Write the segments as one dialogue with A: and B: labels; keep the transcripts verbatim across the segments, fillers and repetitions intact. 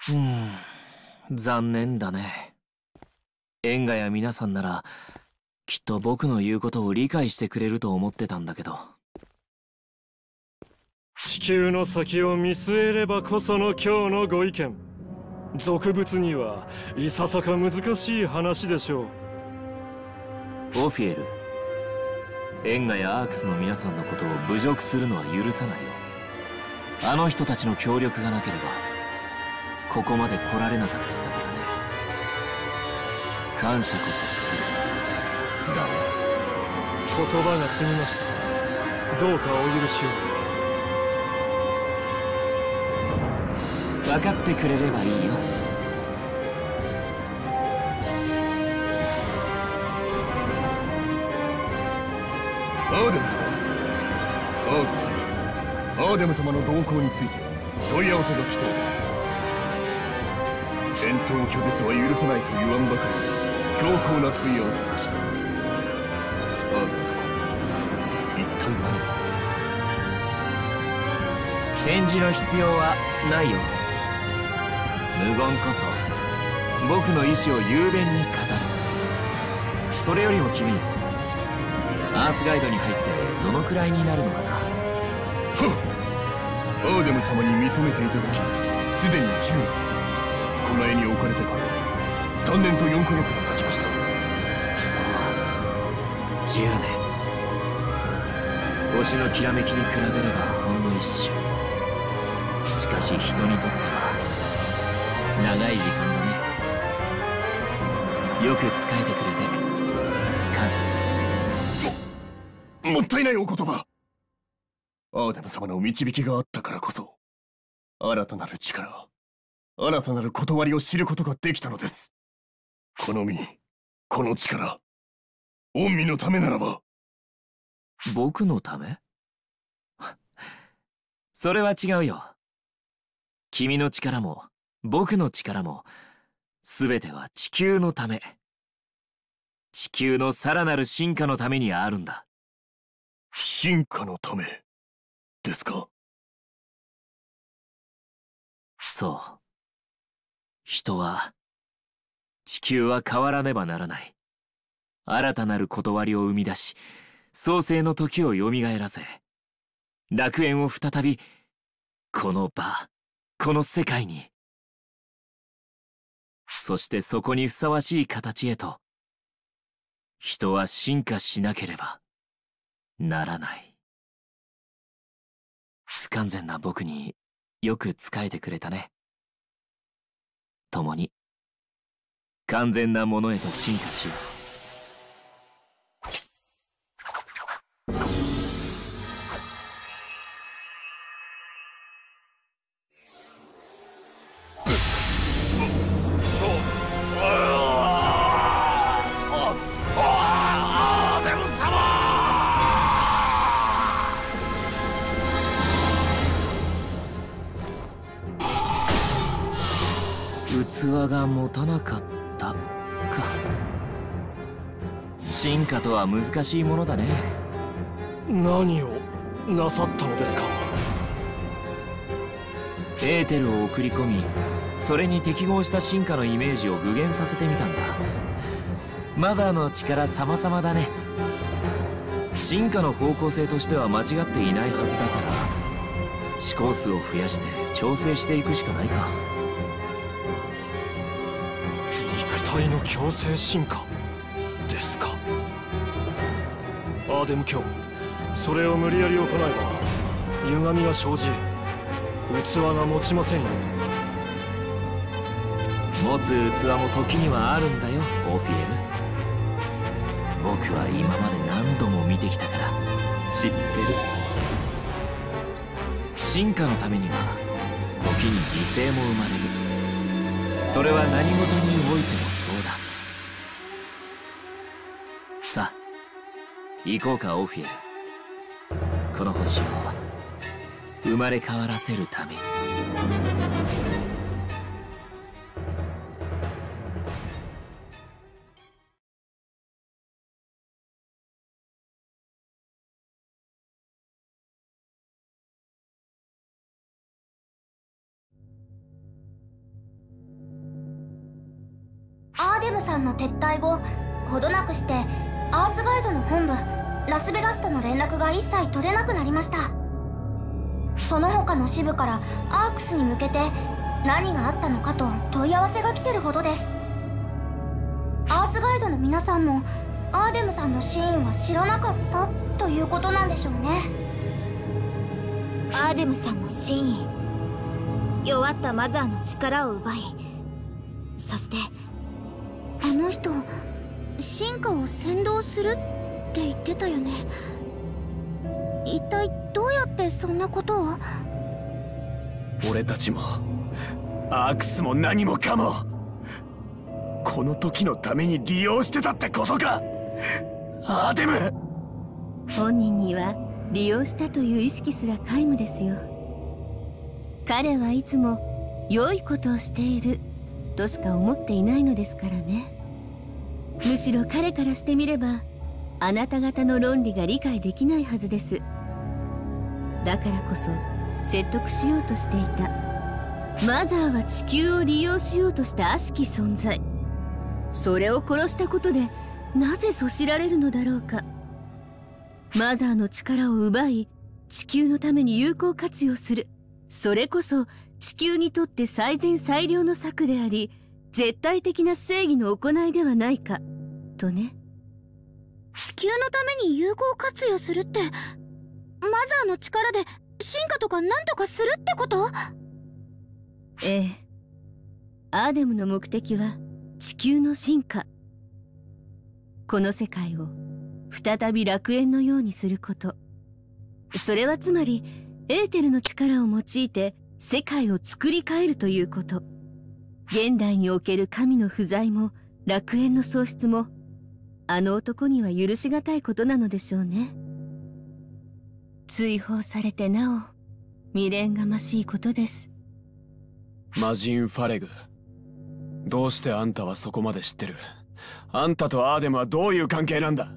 A: うん、残念だね。エンガや皆さんならきっと僕の言うことを理解してくれると思ってたんだけど。
B: 地球の先を見据えればこその今日のご意見。俗物にはいささか難しい話でしょ
A: う。オフィエル、エンガやアークスの皆さんのことを侮辱するのは許さないよ。あの人たちの協力がなければここまで来られなかったんだからね。感謝こそするだね。
B: 言葉が過ぎました。どうかお許しを。
A: 分かってくれればいいよ。
C: アーデム様、アークスよ、アーデム様の動向について問い合わせが来ております。伝統拒絶は許さないと言わんばかりに強硬な問い合わせでした。アーデム様、一体何を。
A: 返事の必要はないよ。無言こそ僕の意志を雄弁に語る。それよりも君、アースガイドに入ってどのくらいになるのかな。は
C: っ、アーデム様に見初めていただきすでにじゅうねん、この絵に置かれてからさんねんとよんかげつが経ちました。
A: そう、じゅうねん。星のきらめきに比べればほんの一瞬。しかし人にとっては長い時間だね。よく仕えてくれて感謝する。
C: も、もったいないお言葉。アーデム様の導きがあったからこそ新たなる力、新たなる断りを知ることができたのです。この身、この力、御身のためならば。
A: 僕のため？それは違うよ。君の力も僕の力も全ては地球のため、地球のさらなる進化のためにあるんだ。
C: 進化のためですか？
A: そう。人は、地球は変わらねばならない。新たなる断りを生み出し、創世の時をよみがえらせ、楽園を再びこの場、この世界に、そしてそこにふさわしい形へと人は進化しなければならない。不完全な僕によく仕えてくれたね。共に完全なものへと進化しよう。器が持たなかったか。進化とは難しいものだね。
B: 何をなさったのですか？
A: エーテルを送り込み、それに適合した進化のイメージを具現させてみたんだ。マザーの力様々だね。進化の方向性としては間違っていないはずだから、試行数を増やして調整していくしかないか。
B: 肉体の強制進化ですか。アーデム卿、それを無理やり行えば歪みが生じ、器が持ちませんよ。
A: 持つ器も時にはあるんだよ、オフィエル。僕は今まで何度も見てきたから知ってる。進化のためには時に犠牲も生まれる。それは何事においてもそうだ。さあ行こうか、オフィエル。この星を生まれ変わらせるために。
D: ーデムさんの撤退後、ほどなくしてアースガイドの本部ラスベガスとの連絡が一切取れなくなりました。その他の支部からアークスに向けて何があったのかと問い合わせが来てるほどです。アースガイドの皆さんもアーデムさんの真意は知らなかったということなんでしょうね。
E: アーデムさんの真意、弱ったマザーの力を奪い、そして
D: あの人進化を先導するって言ってたよね。一体どうやってそんなことを？
C: 俺たちもアークスも何もかもこの時のために利用してたってことか。アーデム
F: 本人には利用したという意識すら皆無ですよ。彼はいつも良いことをしているとしか思っていないのですからね。むしろ彼からしてみればあなた方の論理が理解できないはずです。だからこそ説得しようとしていた。マザーは地球を利用しようとした悪しき存在。それを殺したことでなぜそしられるのだろうか。マザーの力を奪い地球のために有効活用する、それこそ地球にとって最善最良の策であり絶対的な正義の行いではないかとね。
D: 地球のために有効活用するってマザーの力で進化とか何とかするってこと？
F: ええ。アーデムの目的は地球の進化、この世界を再び楽園のようにすること。それはつまりエーテルの力を用いて世界を作り変えるということ。現代における神の不在も楽園の喪失もあの男には許しがたいことなのでしょうね。追放されてなお未練がましいことです。
C: 魔人ファレグ、どうしてあんたはそこまで知ってる？あんたとアーデムはどういう関係なんだ？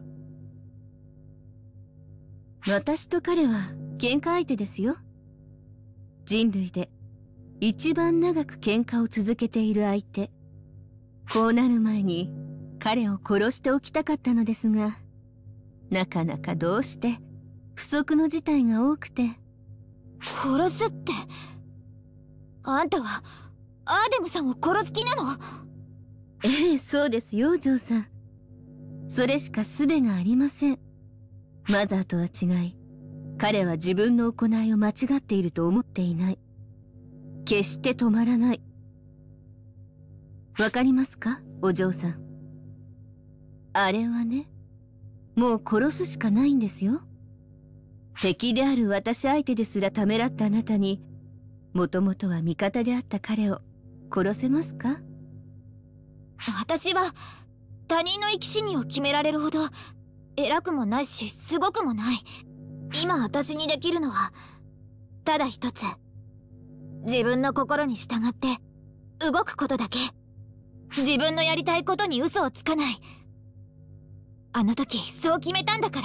F: 私と彼は喧嘩相手ですよ。人類で一番長く喧嘩を続けている相手。こうなる前に彼を殺しておきたかったのですが、なかなかどうして不測の事態が多くて。
E: 殺すって、あんたはアーデムさんを殺す気なの？
F: ええ、そうですよ、ジョーさん。それしか術がありません。マザーとは違い、彼は自分の行いを間違っていると思っていない。決して止まらない。わかりますか、お嬢さん。あれはね、もう殺すしかないんですよ。敵である私相手ですらためらったあなたに、もともとは味方であった彼を殺せますか？
E: 私は他人の生き死にを決められるほど偉くもないしすごくもない。今私にできるのはただ一つ、自分の心に従って動くことだけ。自分のやりたいことに嘘をつかない。あの時そう決めたんだから、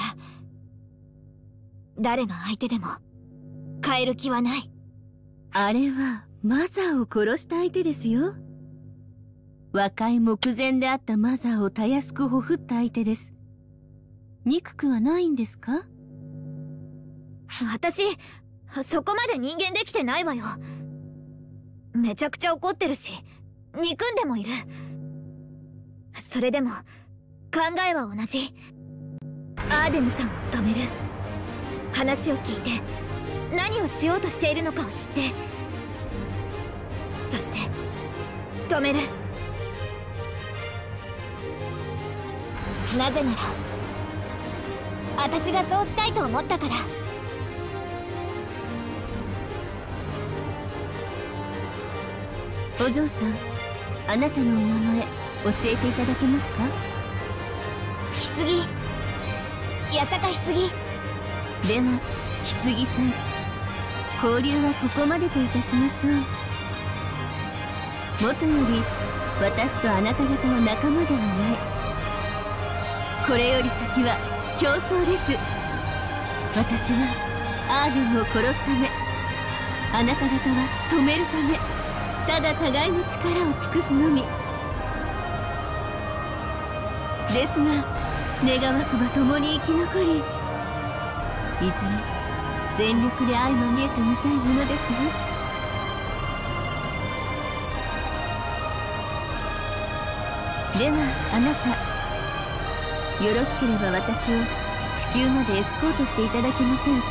E: 誰が相手でも変える気はない。
F: あれはマザーを殺した相手ですよ。若い目前であったマザーをたやすくほふった相手です。憎くはないんですか？
E: 私そこまで人間できてないわよ。めちゃくちゃ怒ってるし憎んでもいる。それでも考えは同じ。アーデムさんを止める、話を聞いて何をしようとしているのかを知って、そして止める。なぜなら私がそうしたいと思ったから。
F: お嬢さん、あなたのお名前教えていただけますか？
E: 棺、八坂棺。
F: では棺さん、交流はここまでといたしましょう。もとより私とあなた方は仲間ではない。これより先は競争です。私はアーデムを殺すため、あなた方は止めるため、ただ互いの力を尽くすのみ。 ですが願わくば共に生き残り、いずれ全力で相まみえてみたいものですわ。ではあなた、よろしければ私を地球までエスコートしていただけませんか？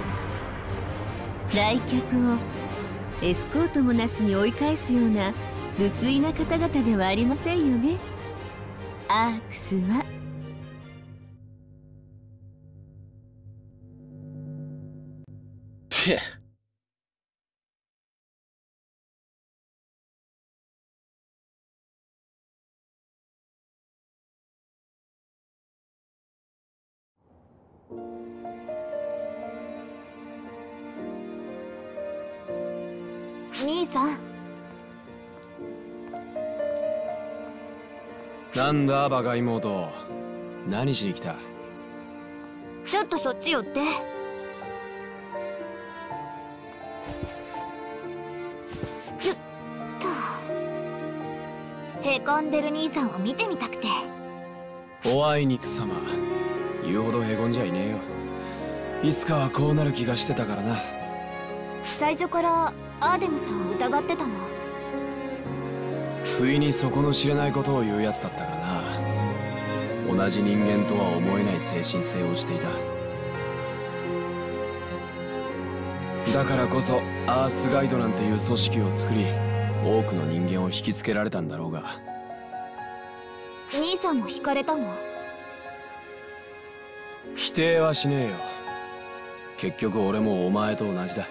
F: 来客をエスコートもなしに追い返すような無粋な方々ではありませんよね、アークスは。
G: て
E: 兄さん。
H: なんだバカ妹、何しに来た？
E: ちょっとそっち寄って。よっと。へこんでる兄さんを見てみたくて。
H: おあいにくさま、言うほどへこんじゃいねえよ。いつかはこうなる気がしてたからな。
E: 最初からアーデムさんを疑ってたの？
H: 不意に底の知れないことを言うやつだったからな。同じ人間とは思えない精神性をしていた。だからこそアースガイドなんていう組織を作り、多くの人間を引きつけられたんだろうが。
E: 兄さんも惹かれたの？
H: 否定はしねえよ。結局俺もお前と同じだ。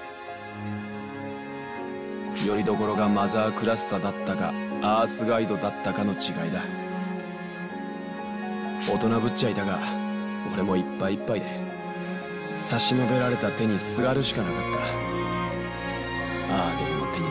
H: よりどころがマザークラスタだったかアースガイドだったかの違いだ。大人ぶっちゃいたが俺もいっぱいいっぱいで、差し伸べられた手にすがるしかなかった。アーデムの手に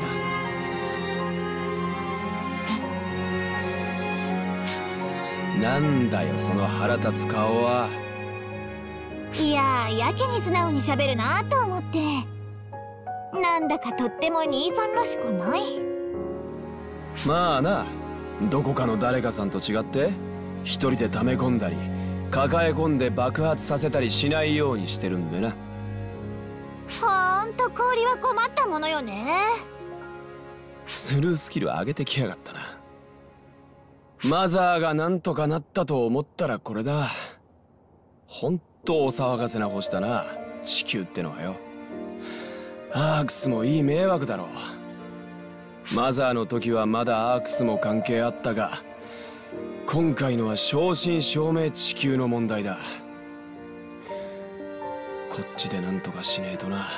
H: な。なんだよその腹立つ顔は。
E: いややけに素直にしゃべるなと思って。なんだかとっても兄さんらしくない。
H: まあな、どこかの誰かさんと違って一人で溜め込んだり抱え込んで爆発させたりしないようにしてるんでな。
E: ほんと氷は困ったものよね。
H: スルースキル上げてきやがったな。マザーがなんとかなったと思ったらこれだ。ほんとお騒がせな星だな、地球ってのはよ。アークスもいい迷惑だろう。マザーの時はまだアークスも関係あったが、今回のは正真正銘地球の問題だ。こっちでなんとかしねえとな。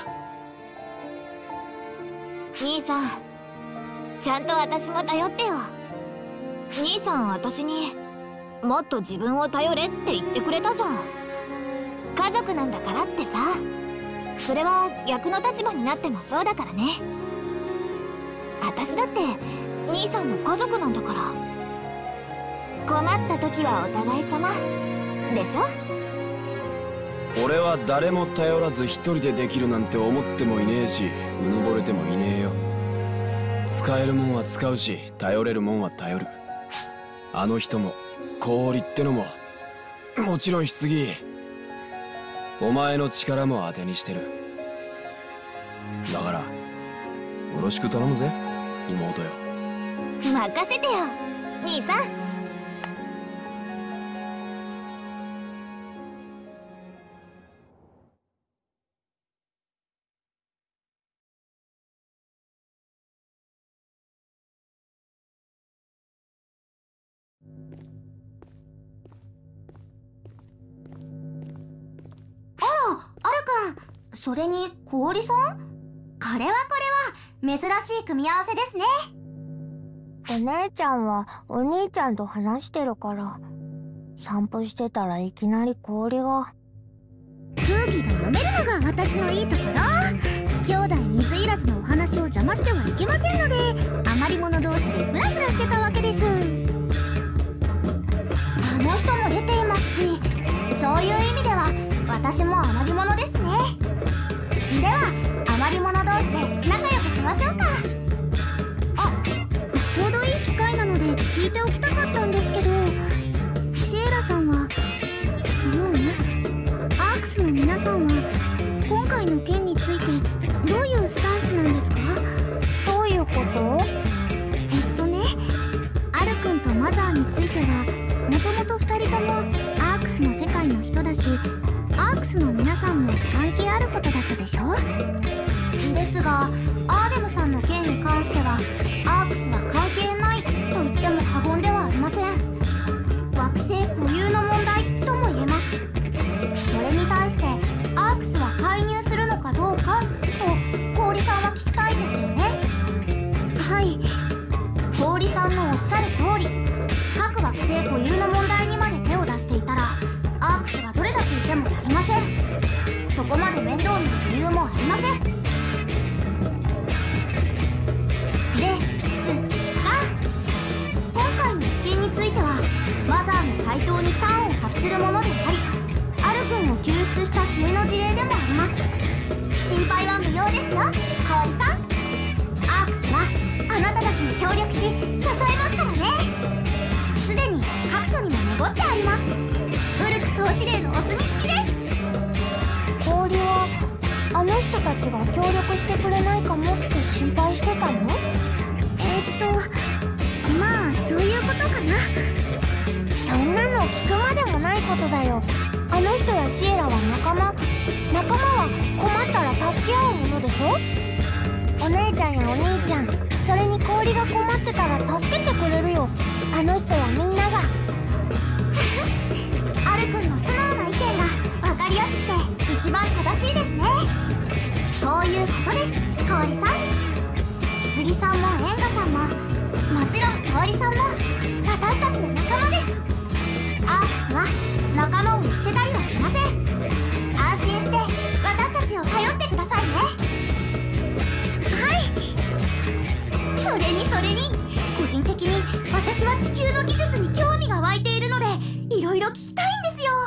E: 兄さん、ちゃんと私も頼ってよ。兄さん私にもっと自分を頼れって言ってくれたじゃん。家族なんだからってさ。それは逆の立場になってもそうだからね。私だって兄さんの家族なんだから。困った時はお互い様でしょ。
H: 俺は誰も頼らず一人でできるなんて思ってもいねえし、うぬぼれてもいねえよ。使えるもんは使うし、頼れるもんは頼る。あの人も氷ってのももちろん棺、お前の力も当てにしてる。だからよろしく頼むぜ妹よ。
E: 任せてよ兄さん。
D: それに氷さん、これはこれは珍しい組み合わせですね。
I: お姉ちゃんはお兄ちゃんと話してるから、散歩してたらいきなり氷が。
J: 空気が読めるのが私のいいところ。兄弟水入らずのお話を邪魔してはいけませんので、余り者同士でフラフラしてたわけです。
D: あの人も出ていますし、そういう意味では私も余り者ですね。では余り者同士で仲良くしましょうか。
J: あ、ちょうどいい機会なので聞いておきたかったんですけど、シエマザーについてはもともとふたりともアークスの世界の人だし、アークスの皆さんも関係あることだったでしょ。
D: ですがアーデムさんの件に関してはアークスは関係ないと言っても過言ではありません。惑星固有の問題とも言えます。それに対してアークスは介入するのかどうかと氷さんは聞きたいんですよね。
J: はい、
D: 氷さんのおっしゃる通り、各惑星固有の問題にまで手を出していたらアークスがどれだけいてもやりません。そこまで面倒見る理由もありません。ですが今回の一件についてはマザーの回答に端を発するものであり、アル君を救出した末の事例でもあります。心配は無用ですよ、氷さん。アークスはあなたたちに協力し支えますからね。すでに各所にも残ってあります。ウルク総司令のお墨付きです。
I: 氷はあの人たちが協力してくれないかもって心配してたの？
J: えっとまあそういうことかな。
I: そんなの聞くまでもないことだよ。あの人やシエラは仲間。仲間は困ったら助け合うものでしょ。お姉ちゃんやお兄ちゃん、それに氷が困ってたら助けてくれるよ、あの人やみんなが。
D: アル君の素直な意見が分かりやすくて一番正しいですね。そういうことです、氷さん。棺さんもエンガさんも、もちろん氷さんも私たちの仲間です。アークスは仲間を見捨てたりはしません。安心して私たちを頼ってくださいね。はい。それにそれに個人的に私は地球の技術に興味が湧いているのでいろいろ聞きたいんですよ。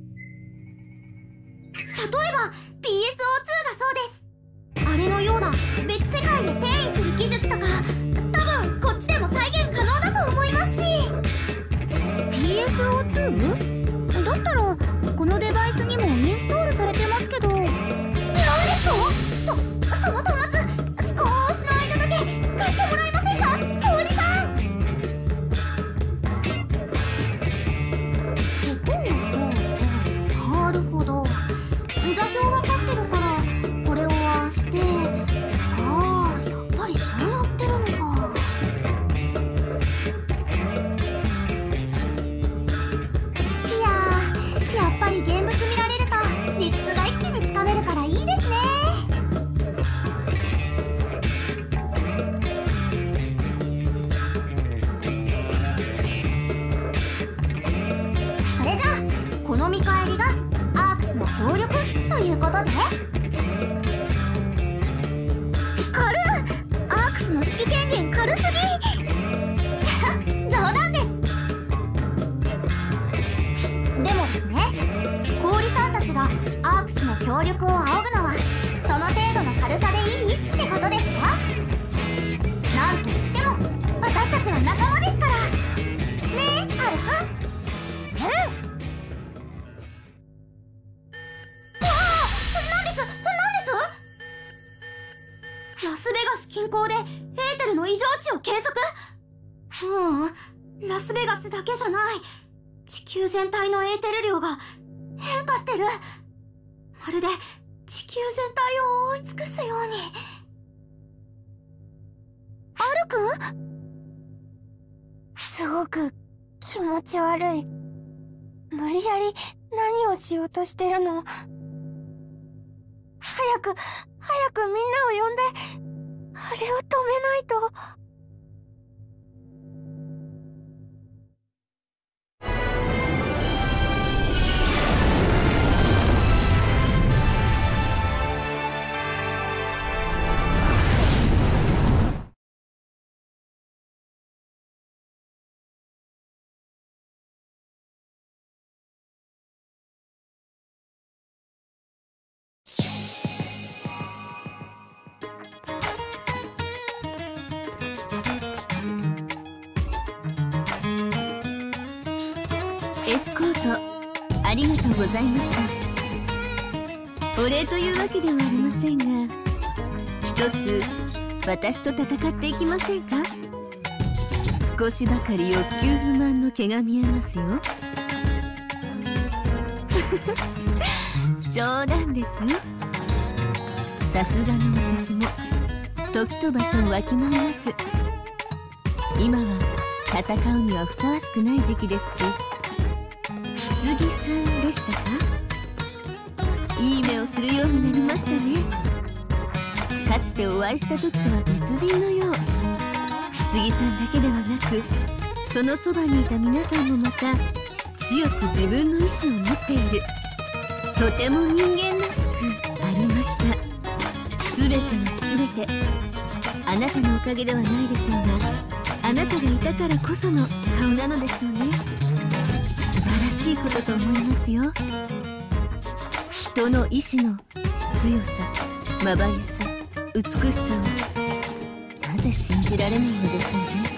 D: 例えば ピーエスオーツー がそうです。あれのような別世界で転移する技術とか多分こっちでも再現可能だと思いますし。
J: ピーエスオーツー？ だったらこのデバイスにもインストールされてますけど。
D: なんですか？そ、その端末少しの間だけ貸してもらえませんか、氷さん。なるほど、座標分かってるからこれをああして、ああやっぱりそうやってるのか。いやー、やっぱり現物見られると理屈が一気につかめるからいいですね。それじゃあこの見返りがアークスの協力ということで。
J: 軽っ！アークスの指揮権限軽すぎ。
D: 冗談です。でもですね、氷さんたちがアークスの協力を仰ぐのはその程度の軽さでいいってことですか？なんといっても私たちは仲間ですからねえ、アル君。うん。わあ、なんですなんですラスベガス近郊でエーテルの異常値を計測。うん、ラスベガスだけじゃない、地球全体のエーテル量が変化してる。まるで地球全体を覆い尽くすように。
I: アルくん？すごく気持ち悪い。無理やり何をしようとしてるの？早く早くみんなを呼んであれを止めないと。
F: エスコートありがとうございました。お礼というわけではありませんが、一つ私と戦っていきませんか？ 少しばかり欲求不満の毛が見えますよ。冗談ですよ。さすがの私も時と場所をわきまえます。今は戦うにはふさわしくない時期ですし。棺さんでしたか？いい目をするようになりましたね。かつてお会いした時とは別人のよう。棺さんだけではなく、そのそばにいた皆さんもまた強く自分の意志を持っている。とても人間らしくありました。全てが全てあなたのおかげではないでしょうが、あなたがいたからこその顔なのでしょうね。素晴らしいことと思いますよ。人の意志の強さ、まばゆさ、美しさをなぜ信じられないのでしょうね。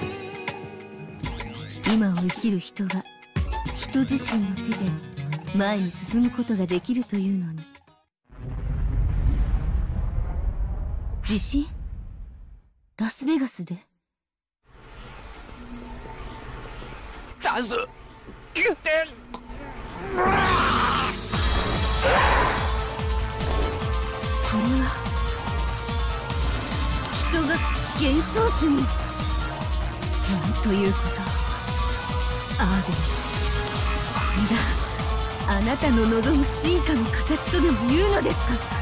F: 今を生きる人は人自身の手で前に進むことができるというのに。地震？ラスベガスで？
H: ダズキュテン。
F: これは人が幻想種に。なんということ。ああでもこれだ。あなたの望む進化の形とでも言うのですか？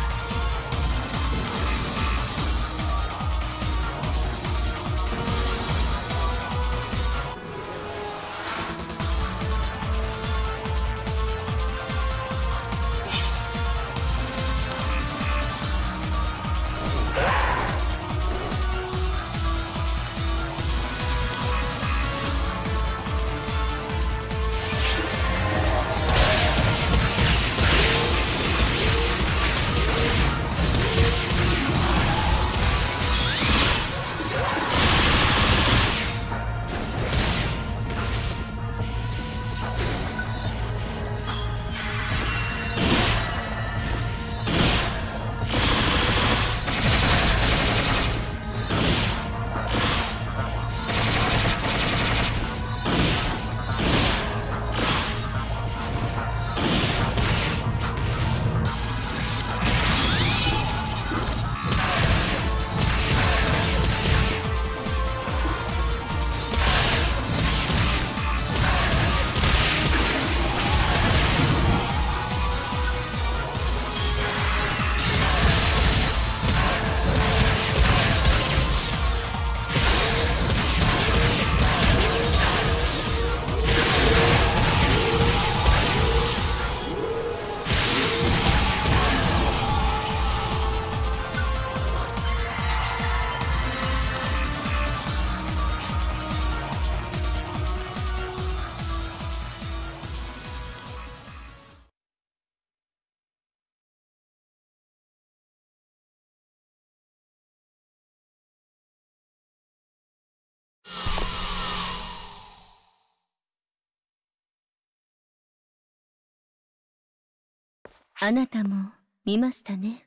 F: あなたも見ましたね。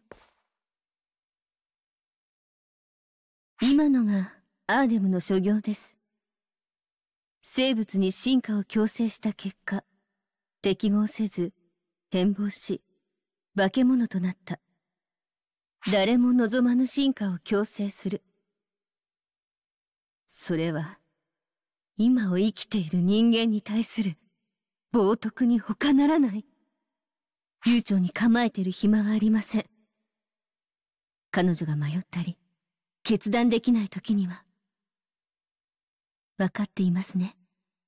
F: 今のがアーデムの所業です。生物に進化を強制した結果、適合せず変貌し化け物となった。誰も望まぬ進化を強制する。それは今を生きている人間に対する冒涜に他ならない。悠長に構えている暇はありません。彼女が迷ったり決断できない時には分かっていますね。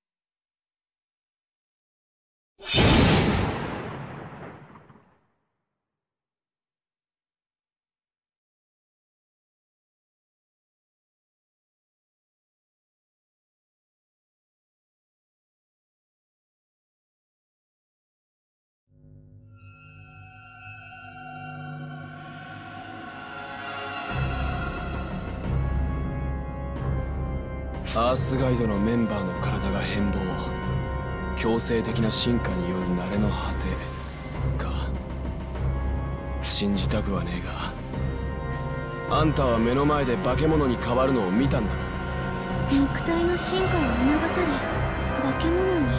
H: アースガイドのメンバーの体が変貌、強制的な進化による慣れの果てか。信じたくはねえが、あんたは目の前で化け物に変わるのを見たんだろう。
J: 肉体の進化を促され化け物に、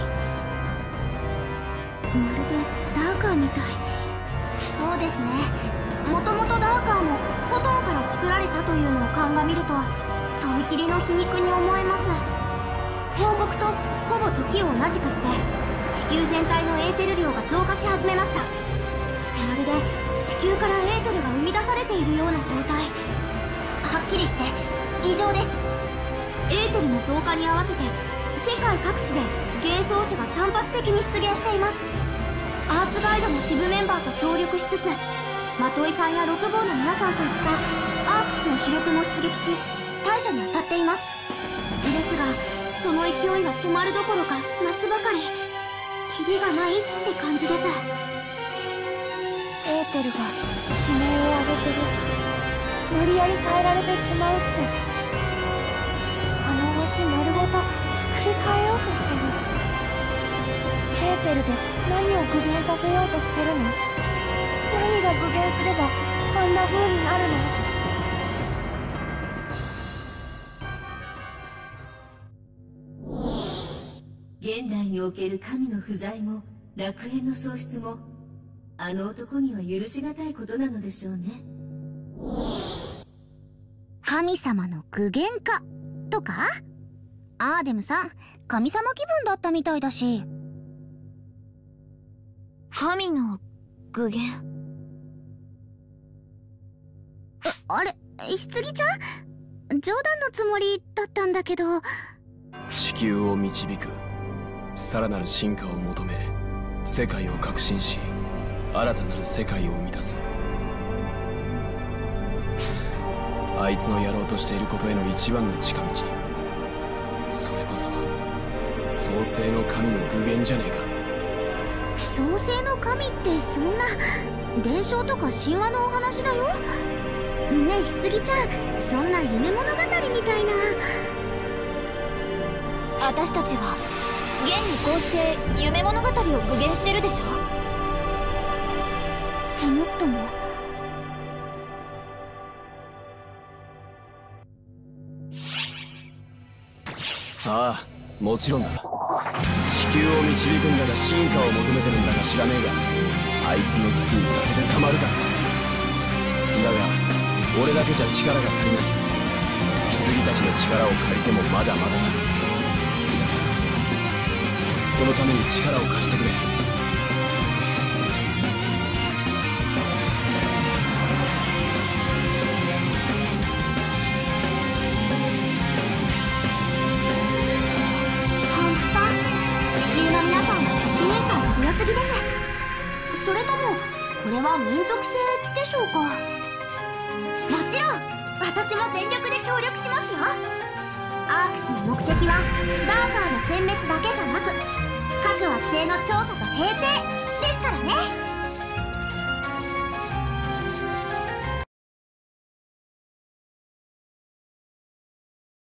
J: まるでダーカーみたい。
D: そうですね。もともとダーカーもフォトンから作られたというのを鑑みるととびきりの皮肉に思えます。報告とほぼ時を同じくして地球全体のエーテル量が増加し始めました。まるで地球からエーテルが生み出されているような状態。はっきり言って異常です。エーテルの増加に合わせて世界各地で幻想種が散発的に出現しています。アースガイドの支部メンバーと協力しつつマトイさんや六坊の皆さんといったアークスの主力も出撃し対処に当たっています。ですがその勢いが止まるどころか増すばかり、キリがないって感じです。
I: エーテルが悲鳴を上げてる。無理やり変えられてしまうって。あの星丸ごと作り変えようとしてる。エーテルで何を具現させようとしてるの？何が具現すればあんな風になるの？
F: 現代における神の不在も楽園の喪失もあの男には許しがたいことなのでしょうね。
J: 神様の具現化とか？アーデムさん、神様気分だったみたいだし。
E: 神の具現。
J: え、あれ、棺ちゃん？冗談のつもりだったんだけど。
H: 地球を導くさらなる進化を求め世界を革新し新たなる世界を生み出す。あいつのやろうとしていることへの一番の近道、それこそ創世の神の具現じゃねえか。
J: 創世の神ってそんな伝承とか神話のお話だよ。ねえ棺ちゃん、そんな夢物語みたいな。
E: 私たちは現にこうして夢物語を具現してるでしょ。
J: もっとも。
H: ああ、もちろんだ。地球を導くんだか進化を求めてるんだか知らねえが、あいつの好きにさせてたまるか。だが俺だけじゃ力が足りない。棺たちの力を借りてもまだまだだ。そのために力を貸してくれ。
D: 強すぎです。それともこれは民族性でしょうか？もちろん私も全力で協力しますよ。アークスの目的はダーカーの殲滅だけじゃなく各惑星の調査と平定ですからね。